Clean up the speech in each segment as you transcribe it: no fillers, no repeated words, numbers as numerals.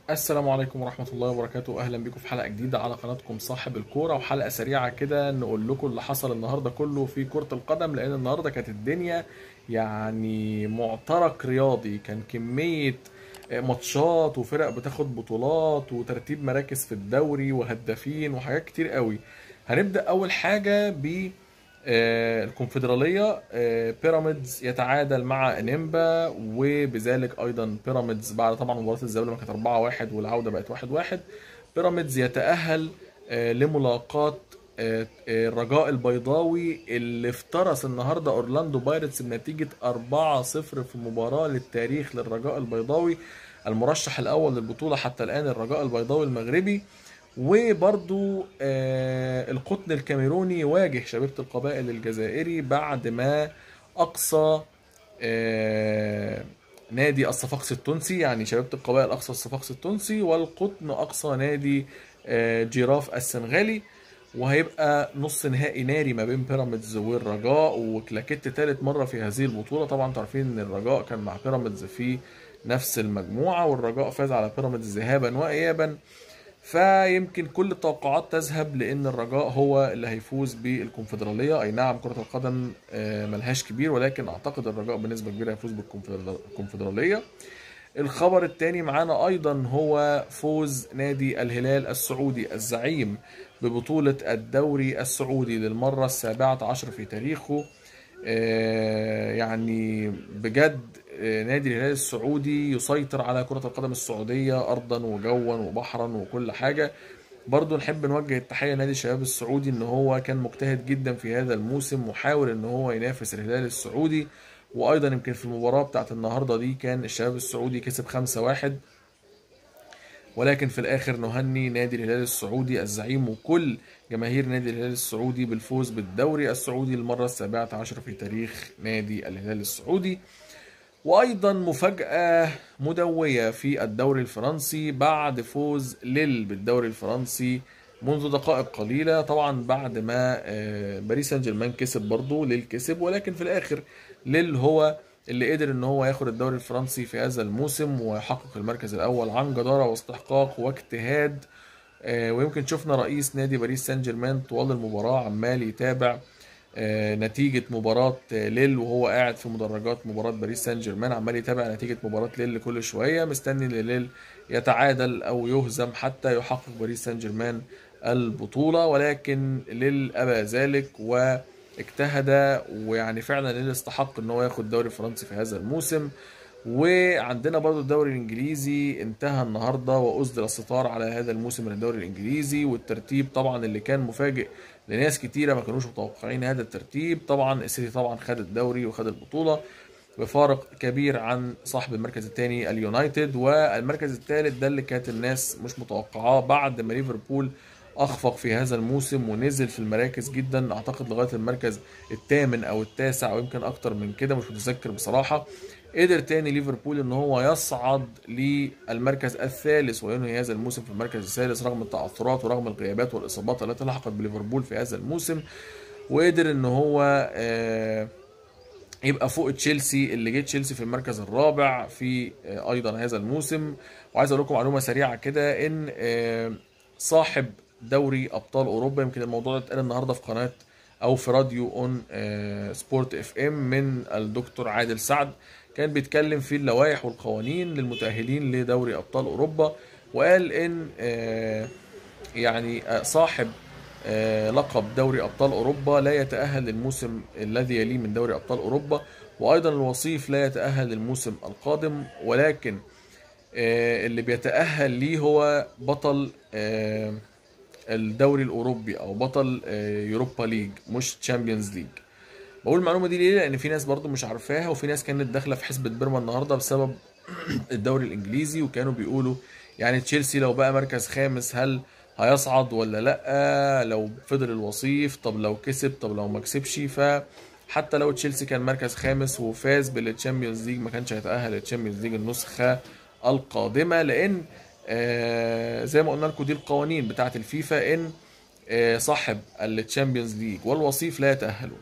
السلام عليكم ورحمة الله وبركاته. أهلا بكم في حلقة جديدة على قناتكم صاحب الكورة، وحلقة سريعة كده نقول لكم اللي حصل النهاردة كله في كرة القدم، لأن النهاردة كانت الدنيا يعني معترك رياضي. كان كمية ماتشات وفرق بتاخد بطولات وترتيب مراكز في الدوري وهدافين وحاجات كتير قوي. هنبدأ أول حاجة ب الكونفدرالية. بيراميدز يتعادل مع انيمبا، وبذلك ايضا بيراميدز بعد طبعا مباراة الذهاب لما كانت 4-1 والعودة بقت 1-1 بيراميدز يتأهل لملاقاة الرجاء البيضاوي اللي افترس النهارده اورلاندو بايرتس بنتيجة 4-0 في مباراة للتاريخ للرجاء البيضاوي، المرشح الاول للبطولة حتى الان الرجاء البيضاوي المغربي. وبرضو القطن الكاميروني يواجه شبيبة القبائل الجزائري بعد ما أقصى نادي الصفاقسي التونسي، يعني شبيبة القبائل أقصى الصفاقسي التونسي، والقطن أقصى نادي جيراف السنغالي. وهيبقى نص نهائي ناري ما بين بيراميدز والرجاء، وكلاكيت تالت مرة في هذه البطولة. طبعا انتوا عارفين ان الرجاء كان مع بيراميدز في نفس المجموعة، والرجاء فاز على بيراميدز ذهابا وإيابا. فيمكن كل التوقعات تذهب لان الرجاء هو اللي هيفوز بالكونفدراليه. اي نعم كره القدم ملهاش كبير، ولكن اعتقد الرجاء بنسبه كبيره هيفوز بالكونفدراليه. الخبر الثاني معانا ايضا هو فوز نادي الهلال السعودي الزعيم ببطوله الدوري السعودي للمره ال17 في تاريخه. يعني بجد نادي الهلال السعودي يسيطر على كرة القدم السعودية أرضا وجوا وبحرا وكل حاجة. برضو نحب نوجه التحية لنادي الشباب السعودي، ان هو كان مجتهد جدا في هذا الموسم وحاول ان هو ينافس الهلال السعودي. وايضا يمكن في المباراة بتاعت النهاردة دي كان الشباب السعودي كسب 5-1، ولكن في الاخر نهني نادي الهلال السعودي الزعيم وكل جماهير نادي الهلال السعودي بالفوز بالدوري السعودي للمرة ال17 في تاريخ نادي الهلال السعودي. وايضا مفاجأة مدوية في الدوري الفرنسي بعد فوز ليل بالدوري الفرنسي منذ دقائق قليلة. طبعا بعد ما باريس سان جيرمان كسب، برضه ليل كسب، ولكن في الاخر ليل هو اللي قدر ان هو ياخد الدوري الفرنسي في هذا الموسم ويحقق المركز الاول عن جدارة واستحقاق واجتهاد. ويمكن شفنا رئيس نادي باريس سان جيرمان طوال المباراة عمال يتابع نتيجة مباراة ليل وهو قاعد في مدرجات مباراة باريس سان جيرمان، عمال يتابع نتيجة مباراة ليل كل شوية، مستني ان ليل يتعادل او يهزم حتى يحقق باريس سان جيرمان البطولة. ولكن ليل ابى ذلك واجتهد، ويعني فعلا ليل استحق ان هو ياخد الدوري الفرنسي في هذا الموسم. وعندنا برضو الدوري الانجليزي انتهى النهارده واسدل الستار على هذا الموسم من الدوري الانجليزي، والترتيب طبعا اللي كان مفاجئ لناس كتيره ما كانوش متوقعين هذا الترتيب. طبعا السيتي طبعا خد الدوري وخد البطوله بفارق كبير عن صاحب المركز الثاني اليونايتد، والمركز الثالث ده اللي كانت الناس مش متوقعاه بعد ما ليفربول اخفق في هذا الموسم ونزل في المراكز جدا، اعتقد لغايه المركز الثامن او التاسع او يمكن اكتر من كده، مش متذكر بصراحه. قدر تاني ليفربول ان هو يصعد للمركز الثالث وينهي هذا الموسم في المركز الثالث رغم التعثرات ورغم الغيابات والاصابات التي لحقت بليفربول في هذا الموسم. وقدر ان هو يبقى فوق تشيلسي اللي جه تشيلسي في المركز الرابع في ايضا هذا الموسم. وعايز اقول لكم معلومه سريعه كده ان صاحب دوري ابطال اوروبا، يمكن الموضوع ده اتقال النهارده في قناه او في راديو اون سبورت اف ام من الدكتور عادل سعد، كان بيتكلم في اللوائح والقوانين للمتأهلين لدوري ابطال اوروبا، وقال ان يعني صاحب لقب دوري ابطال اوروبا لا يتأهل للموسم الذي يليه من دوري ابطال اوروبا، وايضا الوصيف لا يتأهل للموسم القادم، ولكن اللي بيتأهل ليه هو بطل الدوري الاوروبي او بطل يوروبا ليج مش تشامبيونز ليج. بقول المعلومه دي ليه؟ لان في ناس برضو مش عارفاها، وفي ناس كانت داخله في حسبة بيرما النهارده بسبب الدوري الانجليزي، وكانوا بيقولوا يعني تشيلسي لو بقى مركز خامس هل هيصعد ولا لا؟ لو فضل الوصيف، طب لو كسب، طب لو ما كسبش. فحتى لو تشيلسي كان مركز خامس وفاز بالتشامبيونز ليج ما كانش هيتأهل للتشامبيونز ليج النسخة القادمة، لان زي ما قلنا لكم دي القوانين بتاعه الفيفا ان صاحب التشامبيونز ليج والوصيف لا يتأهلون.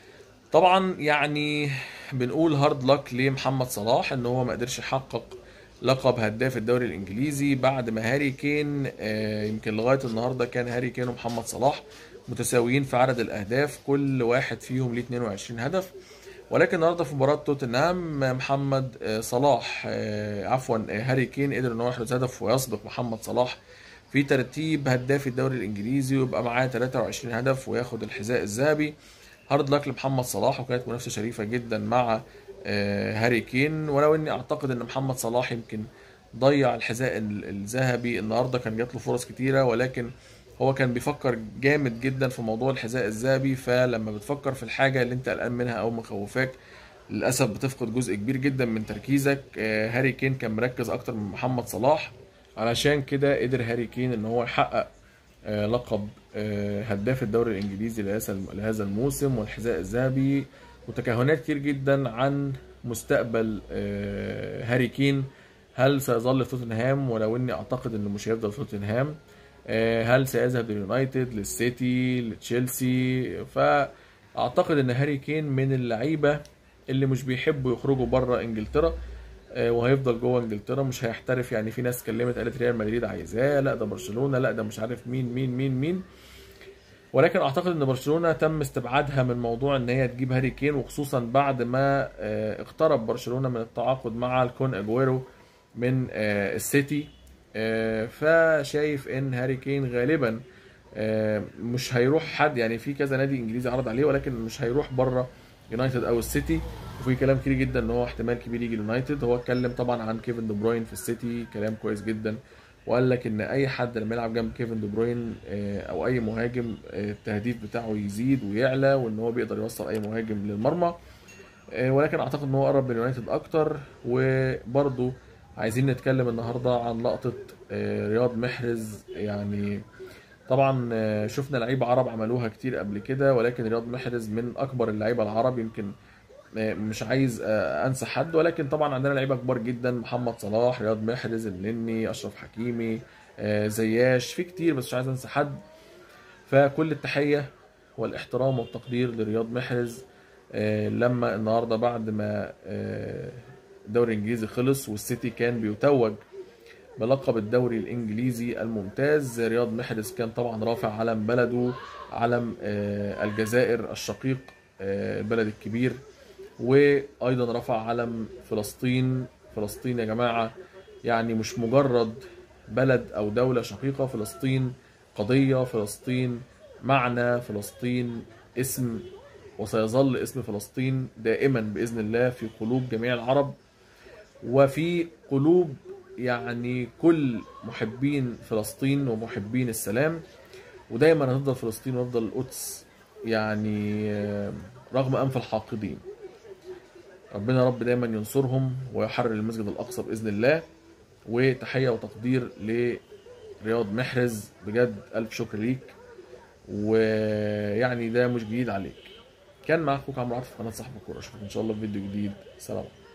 طبعا يعني بنقول هارد لك لمحمد صلاح ان هو ما قدرش يحقق لقب هداف الدوري الانجليزي بعد ما هاري كين يمكن لغايه النهارده كان هاري كين ومحمد صلاح متساويين في عدد الاهداف، كل واحد فيهم ليه 22 هدف. ولكن النهارده في مباراه توتنهام محمد صلاح عفوا هاري كين قدر ان هو يحرز هدف ويسبق محمد صلاح في ترتيب هداف الدوري الانجليزي، ويبقى معاه 23 هدف وياخد الحذاء الذهبي. هارد لك لمحمد صلاح، وكانت منافسه شريفه جدا مع هاري كين، ولو اني اعتقد ان محمد صلاح يمكن ضيع الحذاء الذهبي النهارده. كان جات له فرص كتيره، ولكن هو كان بيفكر جامد جدا في موضوع الحذاء الذهبي. فلما بتفكر في الحاجه اللي انت قلقان منها او مخوفاك، للاسف بتفقد جزء كبير جدا من تركيزك. هاري كين كان مركز اكتر من محمد صلاح، علشان كده قدر هاري كين ان هو يحقق لقب هداف الدوري الانجليزي لهذا الموسم والحذاء الذهبي. وتكهنات كتير جدا عن مستقبل هاري كين. هل سيظل في توتنهام؟ ولو اني اعتقد انه مش هيفضل في توتنهام. هل سيذهب لليونايتد، للسيتي، لتشيلسي؟ فاعتقد ان هاري كين من اللعيبه اللي مش بيحبوا يخرجوا بره انجلترا، وهيفضل جوه انجلترا، مش هيحترف. يعني في ناس اتكلمت قالت ريال مدريد عايزاه، لا ده برشلونه، لا ده مش عارف مين مين مين مين. ولكن اعتقد ان برشلونه تم استبعادها من موضوع ان هي تجيب هاري كين، وخصوصا بعد ما اقترب برشلونه من التعاقد مع الكون اجويرو من السيتي. فشايف ان هاري كين غالبا مش هيروح حد، يعني في كذا نادي انجليزي عرض عليه، ولكن مش هيروح بره يونايتد او السيتي. وفي كلام كتير جدا ان هو احتمال كبير يجي اليونايتد. هو اتكلم طبعا عن كيفن دي بروين في السيتي، كلام كويس جدا، وقال لك ان اي حد لما يلعب جنب كيفن دي بروين او اي مهاجم التهديف بتاعه يزيد ويعلى، وان هو بيقدر يوصل اي مهاجم للمرمى. ولكن اعتقد ان هو قرب من اليونايتد اكتر. وبرضه عايزين نتكلم النهارده عن لقطه رياض محرز. يعني طبعا شفنا لعيبه عرب عملوها كتير قبل كده، ولكن رياض محرز من اكبر اللعيبه العرب. يمكن مش عايز انسى حد، ولكن طبعا عندنا لعيبه كبار جدا: محمد صلاح، رياض محرز، النني، اشرف حكيمي، زياش، في كتير بس مش عايز انسى حد. فكل التحيه والاحترام والتقدير لرياض محرز. لما النهارده بعد ما الدوري الانجليزي خلص والسيتي كان بيتوج بلقب الدوري الانجليزي الممتاز، رياض محرز كان طبعا رافع علم بلده، علم الجزائر الشقيق، البلد الكبير، وايضا رفع علم فلسطين. فلسطين يا جماعة يعني مش مجرد بلد او دولة شقيقة، فلسطين قضية، فلسطين معنى، فلسطين اسم، وسيظل اسم فلسطين دائما بإذن الله في قلوب جميع العرب، وفي قلوب يعني كل محبين فلسطين ومحبين السلام. ودايما هتفضل فلسطين ويفضل القدس يعني رغم أنف الحاقدين. ربنا رب دايما ينصرهم ويحرر المسجد الأقصى بإذن الله. وتحية وتقدير لرياض محرز، بجد ألف شكر ليك، ويعني ده مش جديد عليك. كان معاك أخوك عمرو عاطف في قناة صاحب الكورة. أشوفك إن شاء الله في فيديو جديد. سلام.